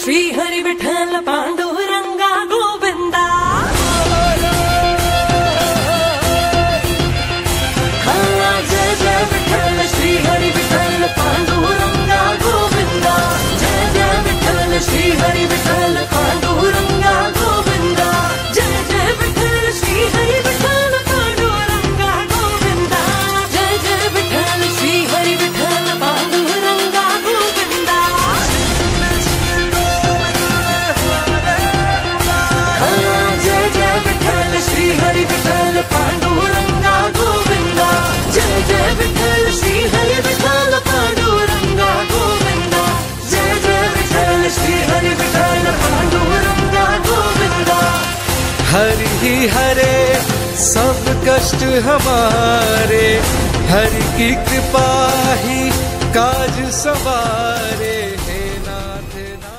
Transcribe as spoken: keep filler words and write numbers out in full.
श्री हरि विठ्ठल पांडुरंगा गोविंदा। हाँ जय जय विठ्ठल श्री हरि विठ्ठल पांडुरंगा गोविंदा। जय जय विठ्ठल श्री हरि विठ्ठल पांडुरंगा गोविंदा। जय जय विठ्ठल श्री हरि विठ्ठल पांडुरंगा गोविंदा। जय जय विठ्ठल श्री हरि विठ्ठल पांडुरंगा गोविंदा। हाँ जय जय विठ्ठल श्री हरि विठ्ठल पांडुरंगा गोविंदा। जय जय विठ्ठल श्री हरि विठ्ठल पांडुरंगा गोविंदा। जय जय विठ्ठल श्री हरि विठ्ठल पांडुरंगा गोविंदा। हरि ही हरे सब कष्ट हमारे, हरि की कृपा ही काज सवारे। हे नाथ ना